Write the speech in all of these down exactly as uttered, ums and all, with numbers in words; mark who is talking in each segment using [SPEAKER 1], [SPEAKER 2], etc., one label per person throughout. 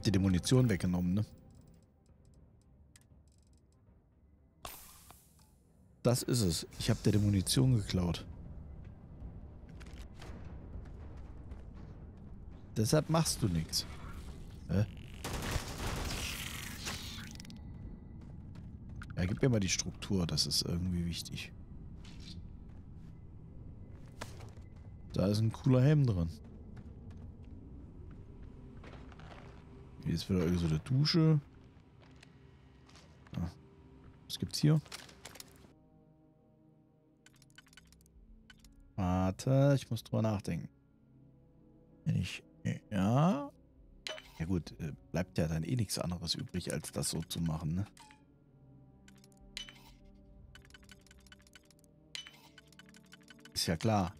[SPEAKER 1] hab dir die Munition weggenommen, ne? Das ist es. Ich hab dir die Munition geklaut. Deshalb machst du nichts. Hä? Ja, gib mir mal die Struktur. Das ist irgendwie wichtig. Da ist ein cooler Helm drin. Hier ist wieder irgendwie so eine Dusche. Ah. Was gibt's hier? Warte, ich muss drüber nachdenken. Wenn ich... Ja... Ja gut, bleibt ja dann eh nichts anderes übrig, als das so zu machen, ne? Ist ja klar.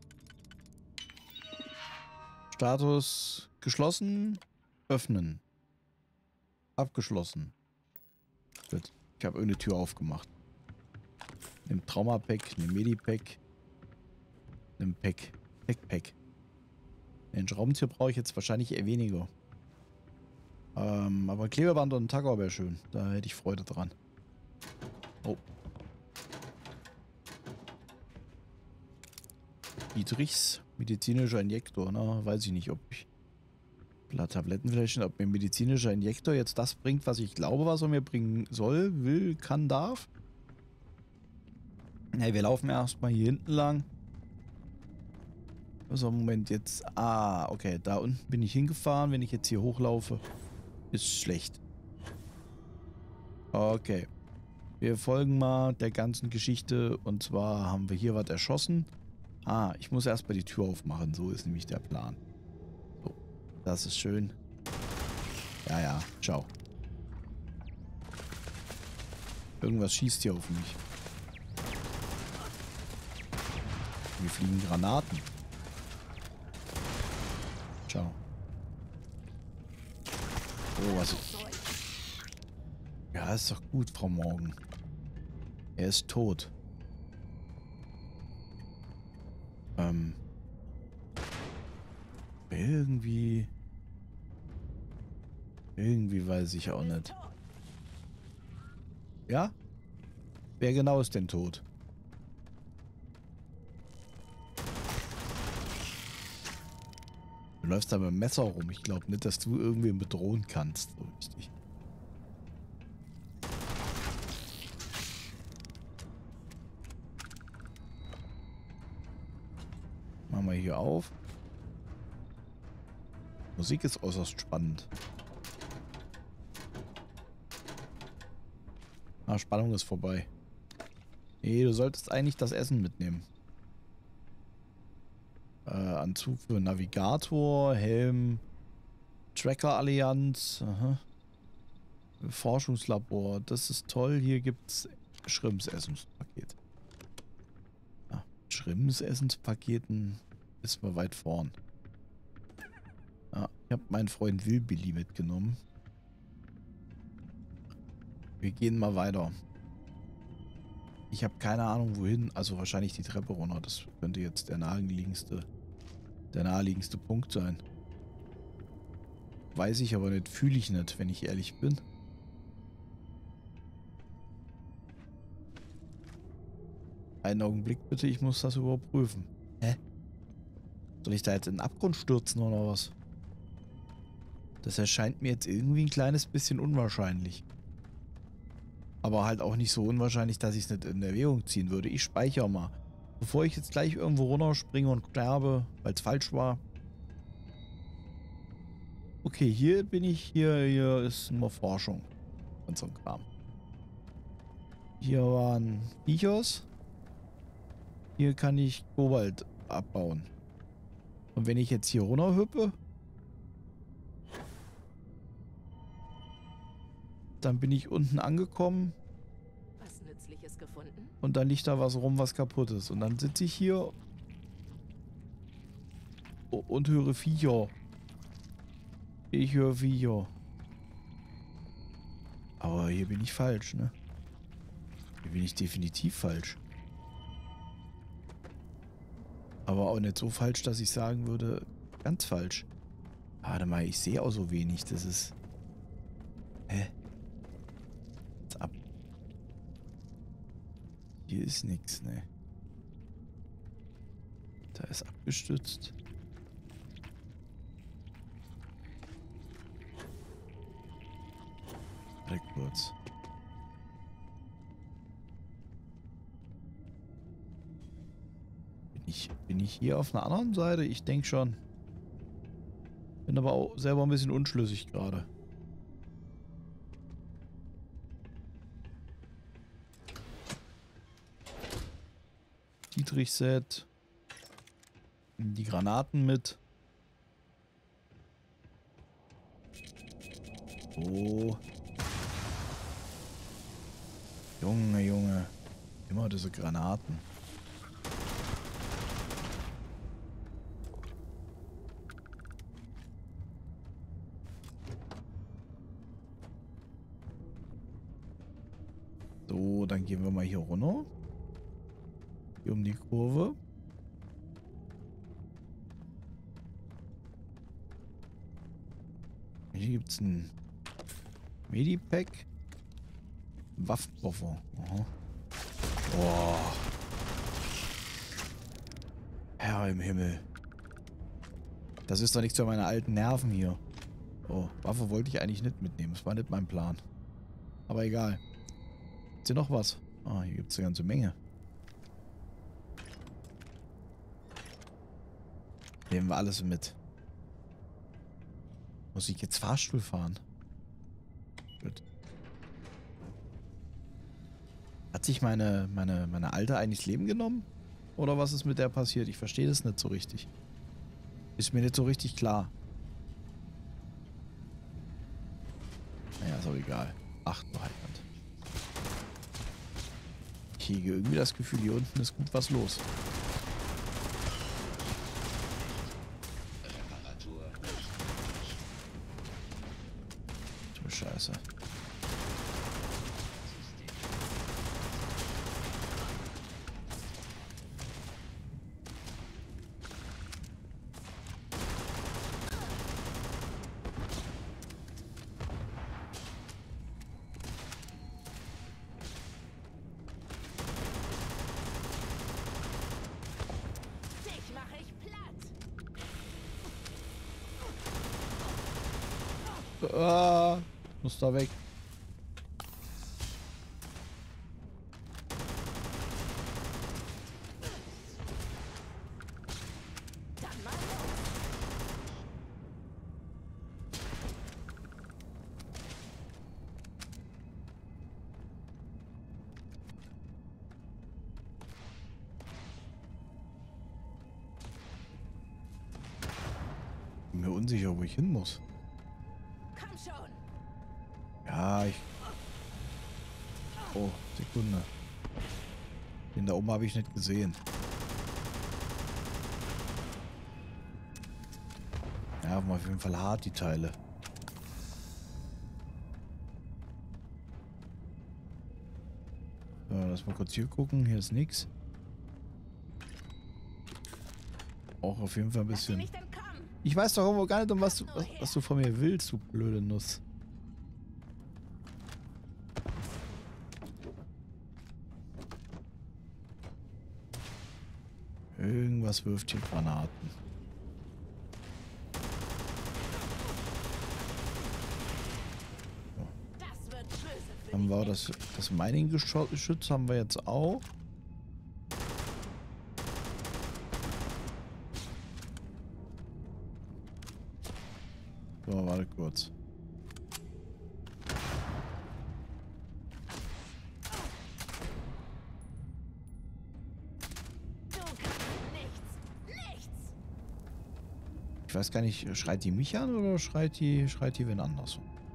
[SPEAKER 1] Status geschlossen, öffnen. Abgeschlossen. Gut, ich habe irgendeine Tür aufgemacht. Nimm Trauma-Pack, nimm Medi-Pack. Nimm Pack. Pack-Pack. Den Schraubenzieher brauche ich jetzt wahrscheinlich eher weniger. Ähm, aber Klebeband und ein Tacker wäre schön. Da hätte ich Freude dran. Oh. Dietrichs medizinischer Injektor, ne? Weiß ich nicht, ob ich Tablettenfläschchen, ob mir medizinischer Injektor jetzt das bringt, was ich glaube, was er mir bringen soll, will, kann, darf. Hey, wir laufen erstmal hier hinten lang. Also Moment jetzt. Ah, okay, da unten bin ich hingefahren. Wenn ich jetzt hier hochlaufe, ist schlecht. Okay. Wir folgen mal der ganzen Geschichte. Und zwar haben wir hier was erschossen. Ah, ich muss erstmal die Tür aufmachen. So ist nämlich der Plan. So, das ist schön. Ja, ja, ciao. Irgendwas schießt hier auf mich. Mir fliegen Granaten. Ciao. Oh, was ist... Ja, ist doch gut, Frau Morgan. Er ist tot. Ähm... Irgendwie... Irgendwie weiß ich auch nicht. Ja? Wer genau ist denn tot? Du läufst da mit dem Messer rum. Ich glaube nicht, dass du irgendwen bedrohen kannst. So richtig. Machen wir hier auf. Musik ist äußerst spannend. Ah, Spannung ist vorbei. Nee, du solltest eigentlich das Essen mitnehmen. Äh, Anzug für Navigator, Helm, Tracker-Allianz, aha. Forschungslabor, das ist toll. Hier gibt's Schrimps-Essenspaket. Ja, Schrimps-Essenspaketen ist mal weit vorn. Ja, ich habe meinen Freund Wilbilly mitgenommen. Wir gehen mal weiter. Ich habe keine Ahnung wohin, also wahrscheinlich die Treppe runter. Das könnte jetzt der naheliegendste, der naheliegendste Punkt sein. Weiß ich aber nicht, fühle ich nicht, wenn ich ehrlich bin. Einen Augenblick bitte, ich muss das überprüfen. Hä? Soll ich da jetzt in den Abgrund stürzen oder was? Das erscheint mir jetzt irgendwie ein kleines bisschen unwahrscheinlich. Aber halt auch nicht so unwahrscheinlich, dass ich es nicht in Erwägung ziehen würde. Ich speichere mal. Bevor ich jetzt gleich irgendwo runterspringe und sterbe, weil es falsch war. Okay, hier bin ich. Hier, hier ist nur Forschung. Und so ein Kram. Hier waren Viechers. Hier kann ich Kobalt abbauen. Und wenn ich jetzt hier runterhüppe, dann bin ich unten angekommen.
[SPEAKER 2] Was Nützliches gefunden?
[SPEAKER 1] Und dann liegt da was rum, was kaputt ist. Und dann sitze ich hier und höre Viecher. Ich höre Viecher. Aber hier bin ich falsch, ne? Hier bin ich definitiv falsch. Aber auch nicht so falsch, dass ich sagen würde, ganz falsch. Warte mal, ich sehe auch so wenig. Das ist... Hä? Jetzt ab. Hier ist nichts, ne? Da ist abgestützt. Warte kurz. Bin ich, bin ich hier auf einer anderen Seite? Ich denke schon. Bin aber auch selber ein bisschen unschlüssig gerade. Dietrich-Set. Die Granaten mit. Oh. Junge, Junge. Immer diese Granaten. So, dann gehen wir mal hier runter. Hier um die Kurve. Hier gibt es ein Medipack. Waffenkoffer. Aha. Boah. Herr im Himmel. Das ist doch nichts für meine alten Nerven hier. Oh, Waffe wollte ich eigentlich nicht mitnehmen. Das war nicht mein Plan. Aber egal. Ist hier noch was? Ah, hier gibt es eine ganze Menge. Nehmen wir alles mit. Muss ich jetzt Fahrstuhl fahren? Gut. Hat sich meine, meine, meine Alte eigentlich das Leben genommen? Oder was ist mit der passiert? Ich verstehe das nicht so richtig. Ist mir nicht so richtig klar. Naja, ist auch egal. Ach du Heiland. Ich hege irgendwie das Gefühl, hier unten ist gut was los. Du Scheiße. Ah, muss da weg. Bin mir unsicher, wo ich hin muss. Ja, ich... Oh, Sekunde. Den da oben habe ich nicht gesehen. Ja, aber auf jeden Fall hart, die Teile. So, lass mal kurz hier gucken. Hier ist nichts. Auch auf jeden Fall ein bisschen... Ich weiß doch irgendwo gar nicht, um was du, was, was du von mir willst, du blöde Nuss. Irgendwas wirft hier Granaten. So. Haben wir das, das Mining-Geschütz haben wir jetzt auch. So, warte kurz. Ich weiß gar nicht, schreit die mich an oder schreit die, schreit die wen anders?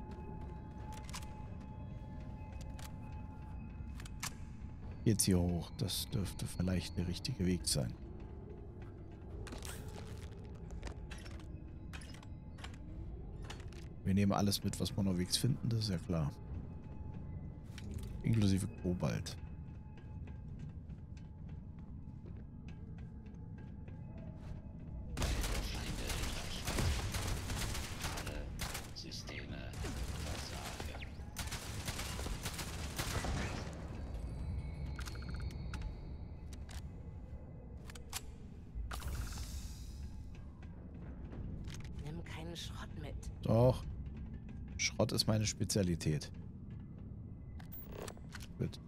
[SPEAKER 1] Jetzt hier hoch, das dürfte vielleicht der richtige Weg sein. Wir nehmen alles mit, was wir unterwegs finden, das ist ja klar. Inklusive Kobalt.
[SPEAKER 2] keinen Schrott mit.
[SPEAKER 1] Doch. Schrott ist meine Spezialität. Gut.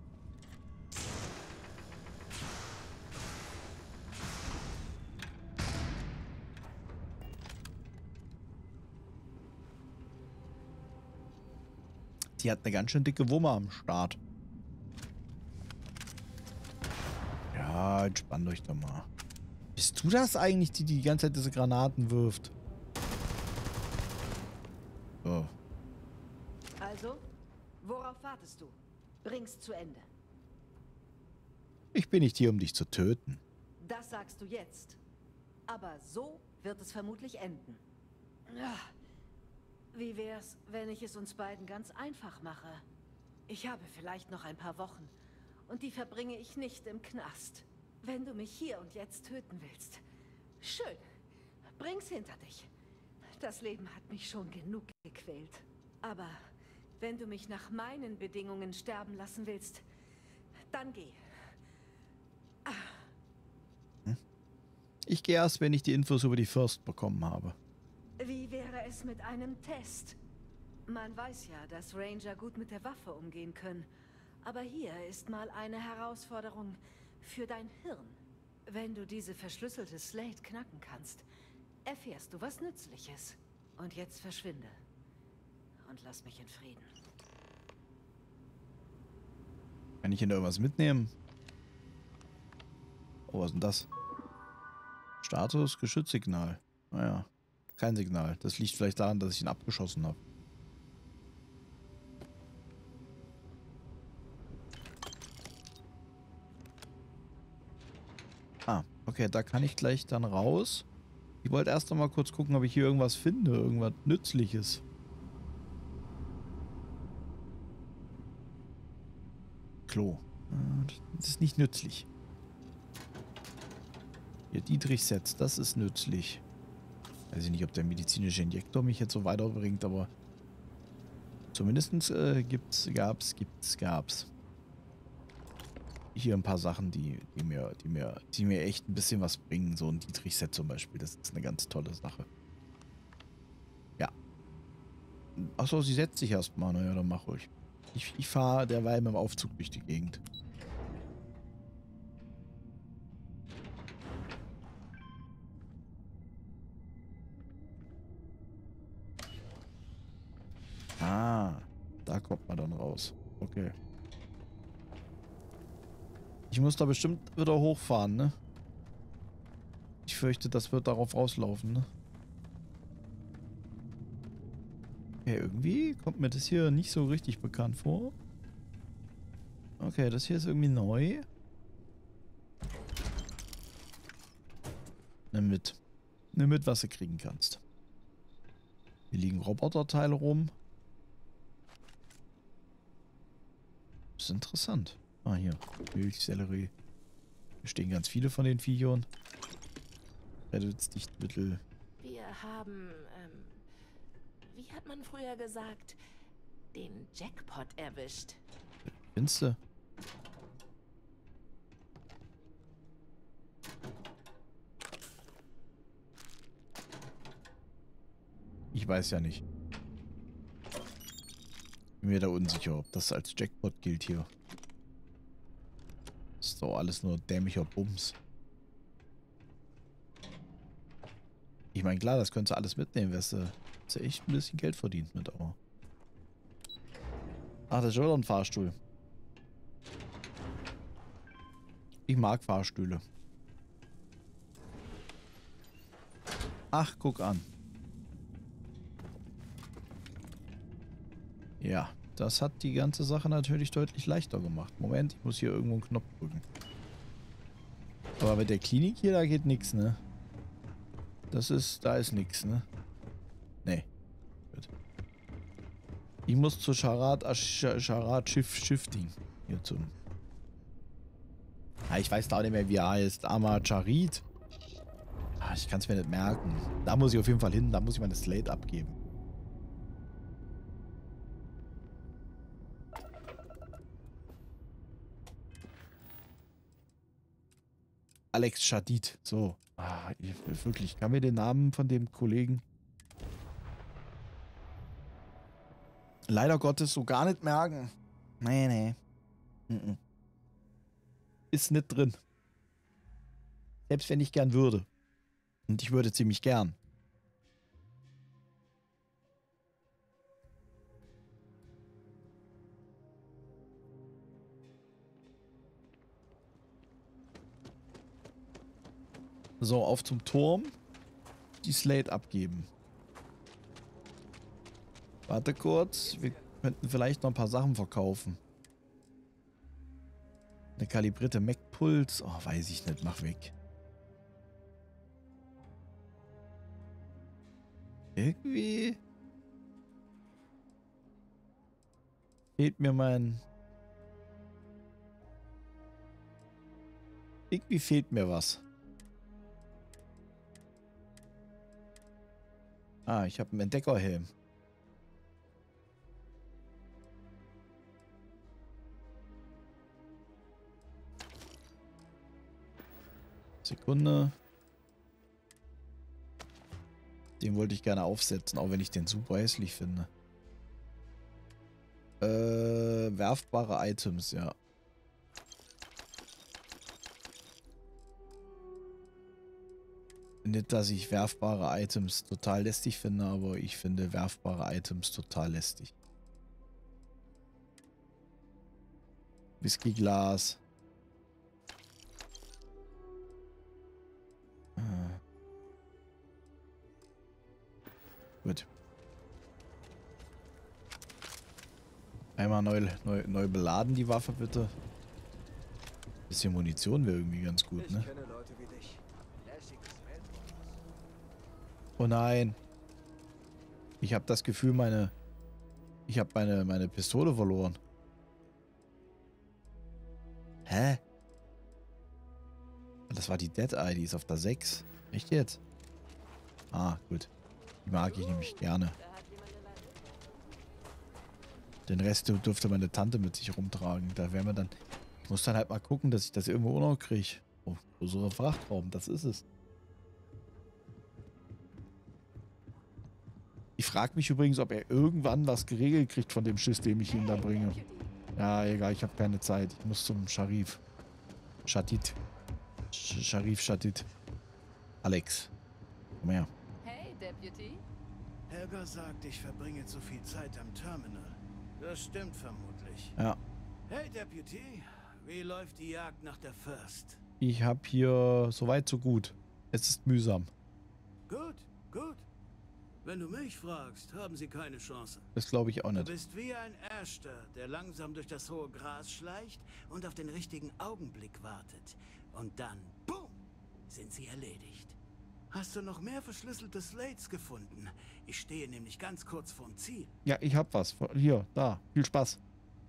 [SPEAKER 1] Die hat eine ganz schön dicke Wumme am Start. Ja, entspannt euch doch mal. Bist du das eigentlich, die die ganze Zeit diese Granaten wirft? Oh.
[SPEAKER 3] Also, worauf wartest du? Bring's zu Ende.
[SPEAKER 1] Ich bin nicht hier, um dich zu töten.
[SPEAKER 3] Das sagst du jetzt. Aber so wird es vermutlich enden. Ja. Wie wär's, wenn ich es uns beiden ganz einfach mache? Ich habe vielleicht noch ein paar Wochen und die verbringe ich nicht im Knast. Wenn du mich hier und jetzt töten willst, schön, bring's hinter dich. Das Leben hat mich schon genug gequält. Aber wenn du mich nach meinen Bedingungen sterben lassen willst, dann geh.
[SPEAKER 1] Ich gehe erst, wenn ich die Infos über die First bekommen habe.
[SPEAKER 3] Wie wäre es mit einem Test? Man weiß ja, dass Ranger gut mit der Waffe umgehen können. Aber hier ist mal eine Herausforderung für dein Hirn. Wenn du diese verschlüsselte Slate knacken kannst, erfährst du was Nützliches. Und jetzt verschwinde. Und lass mich in Frieden.
[SPEAKER 1] Kann ich hier irgendwas mitnehmen? Oh, was ist denn das? Status, Geschützsignal. Naja, kein Signal. Das liegt vielleicht daran, dass ich ihn abgeschossen habe. Ah, okay, da kann ich gleich dann raus. Ich wollte erst noch mal kurz gucken, ob ich hier irgendwas finde. Irgendwas Nützliches. Klo. Das ist nicht nützlich. Hier, Dietrich-Setz, das ist nützlich. Weiß ich nicht, ob der medizinische Injektor mich jetzt so weiterbringt, aber zumindest äh, gibt's, gab's, gibt's, gab's. Hier ein paar Sachen, die, die, mir, die, mir, die mir echt ein bisschen was bringen. So ein Dietrich-Set zum Beispiel, das ist eine ganz tolle Sache. Ja. Achso, sie setzt sich erstmal. Naja, dann mach ruhig. Ich, ich fahre derweil mit dem Aufzug durch die Gegend. Ah, da kommt man dann raus. Okay. Ich muss da bestimmt wieder hochfahren, ne? Ich fürchte, das wird darauf rauslaufen, ne? Okay, irgendwie kommt mir das hier nicht so richtig bekannt vor. Okay, das hier ist irgendwie neu. Nimm mit. Nimm mit, was du kriegen kannst. Hier liegen Roboterteile rum. Das ist interessant. Ah, hier. Milchsellerie. Hier stehen ganz viele von den Viechern. Rettungsdichtmittel.
[SPEAKER 2] Wir haben, ähm, wie hat man früher gesagt, den Jackpot erwischt.
[SPEAKER 1] Findest du? Ich weiß ja nicht. Bin mir da unsicher, ob das als Jackpot gilt hier. Ist doch alles nur dämlicher Bums. Ich meine, klar, das könntest du alles mitnehmen, wärst du, hast du echt ein bisschen Geld verdient mit, aber. Ach, das ist schon wieder ein Fahrstuhl. Ich mag Fahrstühle. Ach, guck an. Ja, das hat die ganze Sache natürlich deutlich leichter gemacht. Moment, ich muss hier irgendwo einen Knopf drücken. Aber bei der Klinik hier, da geht nichts, ne? Das ist, da ist nichts, ne? Nee. Gut. Ich muss zu Charat, Charat Schiff, Shifting. Hier zum. Ah, ich weiß da auch nicht mehr, wie er heißt. Amacharit. Ah, ich kann es mir nicht merken. Da muss ich auf jeden Fall hin, da muss ich meine Slate abgeben. Alex Shadid. So. Ah, ich, wirklich. Kann mir den Namen von dem Kollegen. leider Gottes so gar nicht merken. Nee, nee. Mm-mm. Ist nicht drin. Selbst wenn ich gern würde. Und ich würde ziemlich gern. So, auf zum Turm. Die Slate abgeben. Warte kurz. Wir könnten vielleicht noch ein paar Sachen verkaufen. Eine kalibrierte Mac-Puls. Oh, weiß ich nicht. Mach weg. Irgendwie fehlt mir mein... Irgendwie fehlt mir was. Ah, ich habe einen Entdeckerhelm. Sekunde. Den wollte ich gerne aufsetzen, auch wenn ich den super hässlich finde. Äh, werfbare Items, ja. Nicht, dass ich werfbare Items total lästig finde, aber ich finde werfbare Items total lästig. Whiskyglas. Ah. Gut. Einmal neu, neu, neu beladen die Waffe, bitte. Bisschen Munition wäre irgendwie ganz gut, ne? Oh nein. Ich habe das Gefühl, meine... Ich habe meine, meine Pistole verloren. Hä? Das war die Dead Eye, die ist auf der sechs. Echt jetzt? Ah, gut. Die mag ich nämlich gerne. Den Rest dürfte meine Tante mit sich rumtragen. Da werden wir dann... Ich muss dann halt mal gucken, dass ich das irgendwo auch noch kriege. Oh, größere Frachtraum, das ist es. Ich frage mich übrigens, ob er irgendwann was geregelt kriegt von dem Schiss, dem ich ihm da bringe. Ja, egal, ich habe keine Zeit. Ich muss zum Scharif. Shadid. Sch Scharif Shadid. Alex. Komm her.
[SPEAKER 4] Hey, Deputy.
[SPEAKER 5] Helga sagt, ich verbringe zu viel Zeit am Terminal. Das stimmt vermutlich.
[SPEAKER 1] Ja.
[SPEAKER 5] Hey, Deputy. Wie läuft die Jagd nach der First?
[SPEAKER 1] Ich habe hier so weit, so gut. Es ist mühsam.
[SPEAKER 5] Gut, gut. Wenn du mich fragst, haben sie keine Chance.
[SPEAKER 1] Das glaube ich auch nicht.
[SPEAKER 5] Du bist wie ein Erster, der langsam durch das hohe Gras schleicht und auf den richtigen Augenblick wartet. Und dann, boom, sind sie erledigt. Hast du noch mehr verschlüsselte Slates gefunden? Ich stehe nämlich ganz kurz vorm Ziel.
[SPEAKER 1] Ja, ich hab was. Hier, da. Viel Spaß.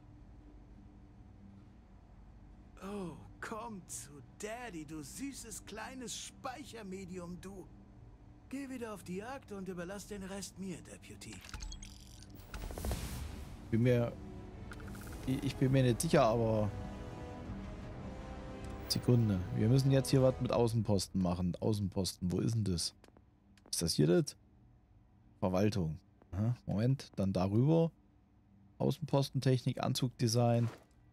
[SPEAKER 5] Oh, komm zu Daddy, du süßes kleines Speichermedium, du. Geh wieder auf die Jagd und überlass den Rest mir, Deputy.
[SPEAKER 1] Bin mir... Ich bin mir nicht sicher, aber... Sekunde. Wir müssen jetzt hier was mit Außenposten machen. Außenposten, wo ist denn das? Ist das hier das? Verwaltung. Aha, Moment, dann darüber. Außenpostentechnik, Anzugdesign.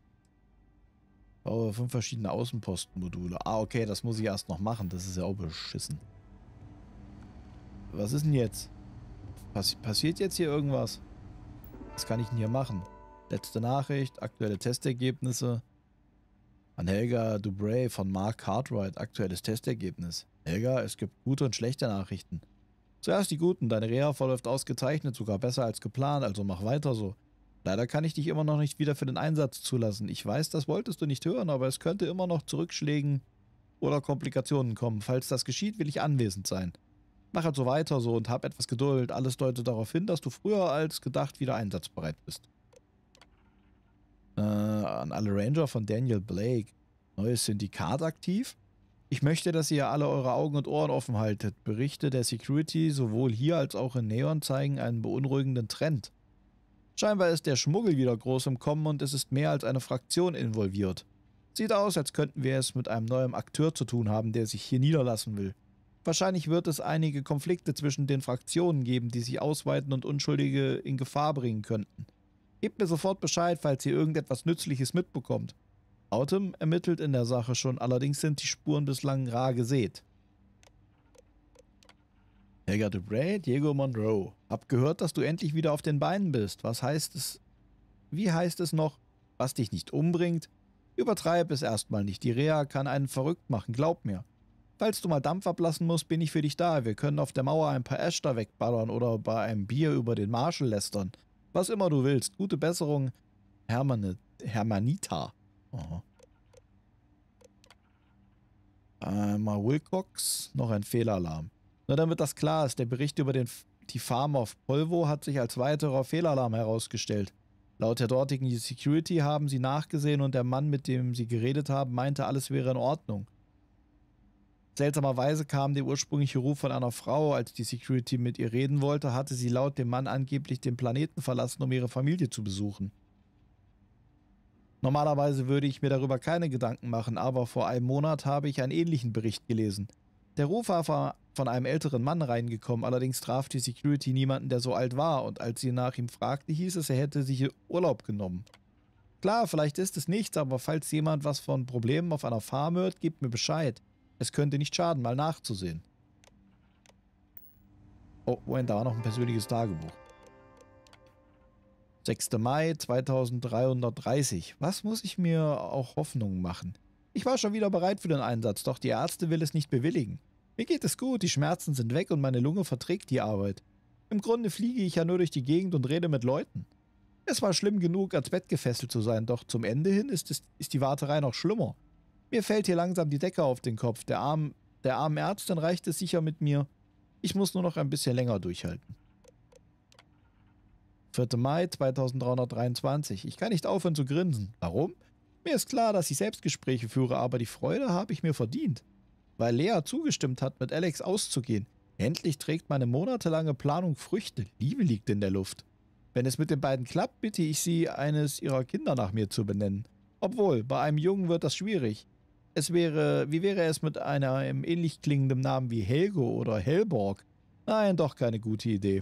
[SPEAKER 1] Baue fünf verschiedene Außenpostenmodule. Ah, okay, das muss ich erst noch machen. Das ist ja auch beschissen. Was ist denn jetzt? Pass passiert jetzt hier irgendwas? Was kann ich denn hier machen? Letzte Nachricht, aktuelle Testergebnisse. An Helga Dubray von Mark Cartwright, aktuelles Testergebnis. Helga, es gibt gute und schlechte Nachrichten. Zuerst die guten, deine Reha verläuft ausgezeichnet, sogar besser als geplant, also mach weiter so. Leider kann ich dich immer noch nicht wieder für den Einsatz zulassen. Ich weiß, das wolltest du nicht hören, aber es könnte immer noch zu Rückschlägen oder Komplikationen kommen. Falls das geschieht, will ich anwesend sein. Mach halt so weiter so und hab etwas Geduld. Alles deutet darauf hin, dass du früher als gedacht wieder einsatzbereit bist. Äh, an alle Ranger von Daniel Blake. Neues Syndikat aktiv? Ich möchte, dass ihr alle eure Augen und Ohren offen haltet. Berichte der Security sowohl hier als auch in Neon zeigen einen beunruhigenden Trend. Scheinbar ist der Schmuggel wieder groß im Kommen und es ist mehr als eine Fraktion involviert. Sieht aus, als könnten wir es mit einem neuen Akteur zu tun haben, der sich hier niederlassen will. Wahrscheinlich wird es einige Konflikte zwischen den Fraktionen geben, die sich ausweiten und Unschuldige in Gefahr bringen könnten. Gebt mir sofort Bescheid, falls ihr irgendetwas Nützliches mitbekommt. Autumn ermittelt in der Sache schon, allerdings sind die Spuren bislang rar gesät. Helga Dubray, Diego Monroe. Hab gehört, dass du endlich wieder auf den Beinen bist. Was heißt es? Wie heißt es noch? Was dich nicht umbringt? Übertreib es erstmal nicht. Die Reha kann einen verrückt machen, glaub mir. Falls du mal Dampf ablassen musst, bin ich für dich da. Wir können auf der Mauer ein paar Äste wegballern oder bei einem Bier über den Marshall lästern. Was immer du willst. Gute Besserung, Hermanit Hermanita. Aha. Einmal Wilcox, noch ein Fehlalarm. Nur damit das klar ist, der Bericht über den, die Farm auf Polvo hat sich als weiterer Fehlalarm herausgestellt. Laut der dortigen Security haben sie nachgesehen und der Mann, mit dem sie geredet haben, meinte, alles wäre in Ordnung. Seltsamerweise kam der ursprüngliche Ruf von einer Frau. Als die Security mit ihr reden wollte, hatte sie laut dem Mann angeblich den Planeten verlassen, um ihre Familie zu besuchen. Normalerweise würde ich mir darüber keine Gedanken machen, aber vor einem Monat habe ich einen ähnlichen Bericht gelesen. Der Ruf war von einem älteren Mann reingekommen, allerdings traf die Security niemanden, der so alt war, und als sie nach ihm fragte, hieß es, er hätte sich Urlaub genommen. Klar, vielleicht ist es nichts, aber falls jemand was von Problemen auf einer Farm hört, gebt mir Bescheid. Es könnte nicht schaden, mal nachzusehen. Oh, Moment, da war noch ein persönliches Tagebuch. sechster Mai zweitausenddreihundertdreißig. Was muss ich mir auch Hoffnungen machen? Ich war schon wieder bereit für den Einsatz, doch die Ärzte will es nicht bewilligen. Mir geht es gut, die Schmerzen sind weg und meine Lunge verträgt die Arbeit. Im Grunde fliege ich ja nur durch die Gegend und rede mit Leuten. Es war schlimm genug, ans Bett gefesselt zu sein, doch zum Ende hin ist, es, ist die Warterei noch schlimmer. Mir fällt hier langsam die Decke auf den Kopf. Der armen, der armen Ärztin reicht es sicher mit mir. Ich muss nur noch ein bisschen länger durchhalten. vierter Mai zweitausenddreihundertdreiundzwanzig. Ich kann nicht aufhören zu grinsen. Warum? Mir ist klar, dass ich Selbstgespräche führe, aber die Freude habe ich mir verdient. Weil Lea zugestimmt hat, mit Alex auszugehen. Endlich trägt meine monatelange Planung Früchte. Liebe liegt in der Luft. Wenn es mit den beiden klappt, bitte ich sie, eines ihrer Kinder nach mir zu benennen. Obwohl, bei einem Jungen wird das schwierig. Es wäre, wie wäre es mit einem ähnlich klingenden Namen wie Helgo oder Hellborg? Nein, doch keine gute Idee.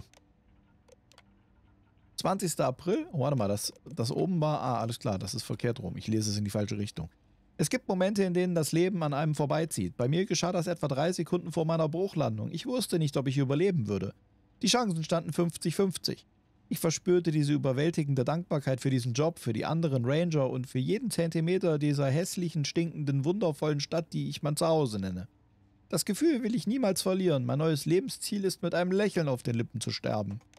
[SPEAKER 1] zwanzigster April? Oh, warte mal, das, das oben war... Ah, alles klar, das ist verkehrt rum. Ich lese es in die falsche Richtung. Es gibt Momente, in denen das Leben an einem vorbeizieht. Bei mir geschah das etwa drei Sekunden vor meiner Bruchlandung. Ich wusste nicht, ob ich überleben würde. Die Chancen standen fünfzig fünfzig. Ich verspürte diese überwältigende Dankbarkeit für diesen Job, für die anderen Ranger und für jeden Zentimeter dieser hässlichen, stinkenden, wundervollen Stadt, die ich mein Zuhause nenne. Das Gefühl will ich niemals verlieren. Mein neues Lebensziel ist, mit einem Lächeln auf den Lippen zu sterben.